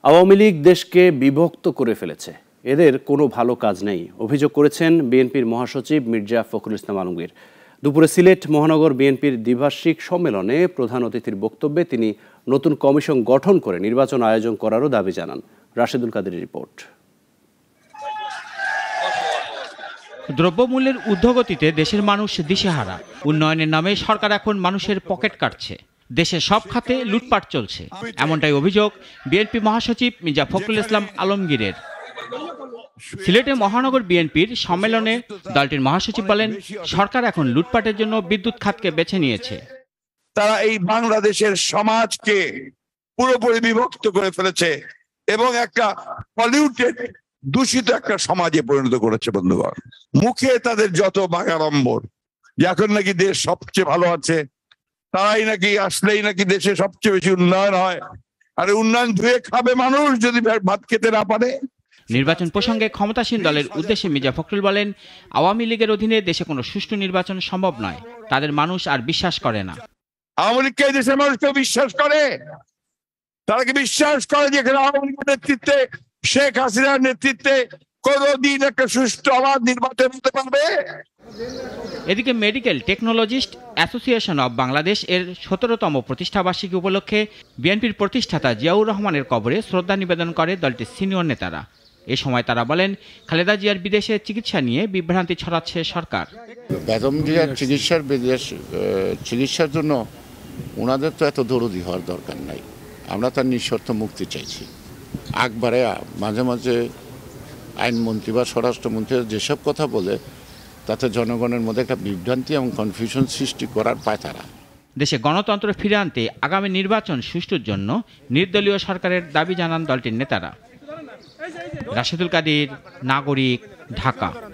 আওয়ামী লীগ দেশকে বিভক্ত করে ফেলেছে, এদের কোনো ভালো কাজ নেই অভিযোগ করেছেন বিএনপির মহাসচিব মির্জা ফখরুল ইসলাম আলমগীর। দুপুরে সিলেট মহানগর বিএনপির দ্বিবার্ষিক সম্মেলনে প্রধান অতিথির বক্তব্যে তিনি নতুন কমিশন গঠন করে নির্বাচন আয়োজন করারও দাবি জানান। রাশেদুল কাদেরের রিপোর্ট। দ্রব্যমূল্যের ঊর্ধ্বগতিতে দেশের মানুষ দিশেহারা। উন্নয়নের নামে সরকার এখন মানুষের পকেট কাটছে, দেশের সব খাতে লুটপাট চলছে, এমনটাই অভিযোগ বিএনপি মহাসচিব মির্জা ফখরুল ইসলাম আলমগীরের। সিলেটে মহানগর বিএনপির সম্মেলনে দলটির মহাসচিব বলেন, সরকার এখন লুটপাটের জন্য বিদ্যুৎ খাতকে বেছে নিয়েছে। তারা এই বাংলাদেশের সমাজকে পুরোপুরি বিভক্ত করে ফেলেছে এবং একটা পলিউটেড দূষিত একটা সমাজে পরিণত করেছে। বন্ধুগণ, মুখে তাদের যত বাগাড়ম্বর যে এখন নাকি দেশ সবচেয়ে ভালো আছে, তারাই নাকি আসলেই নাকি দেশে সবচেয়ে বেশি উন্নয়ন হয়। আর উন্নয়ন ধুয়ে খাবে মানুষ যদি ভাত খেতে না পারে। নির্বাচন প্রসঙ্গে ক্ষমতাসীন দলের উদ্দেশ্যে মির্জা ফখরুল বলেন, আওয়ামী লীগের অধীনে দেশে কোনো সুষ্ঠু নির্বাচন সম্ভব নয়, তাদের মানুষ আর বিশ্বাস করে না। আওয়ামী লীগকে দেশের মানুষ কেউ বিশ্বাস করে? তারা কি বিশ্বাস করে যে আওয়ামী লীগের নেতৃত্বে, শেখ হাসিনার নেতৃত্বে কোনদিন একটা সুষ্ঠু অবাধ নির্বাচন হতে পারবে? এদিকে medical technologist association of Bangladesh এর 17তম প্রতিষ্ঠাবার্ষিকী উপলক্ষে বিএনপির প্রতিষ্ঠাতা জিয়াউর রহমানের কবরে শ্রদ্ধা নিবেদন করে দলটির সিনিয়র নেতারা। এ সময় তারা বলেন, খালেদা জিয়ার বিদেশে চিকিৎসা নিয়ে বিভ্রান্তি ছড়াচ্ছে সরকার। বেগম জিয়ার চিকিৎসার জন্য ওনাদের তো এত দরদি হওয়ার দরকার নাই। আমরা তার নিঃশর্ত মুক্তি চাইছি। আকবারে মাঝে মাঝে আইনমন্ত্রী বা স্বরাষ্ট্রমন্ত্রী যেসব কথা বলে, তাতে জনগণের মধ্যে একটা বিভ্রান্তি এবং কনফিউশন সৃষ্টি করার পায় তারা। দেশে গণতন্ত্র ফিরে আনতে আগামী নির্বাচন সুষ্ঠুর জন্য নির্দলীয় সরকারের দাবি জানান দলটির নেতারা। রাশেদুল কাদের, নাগরিক, ঢাকা।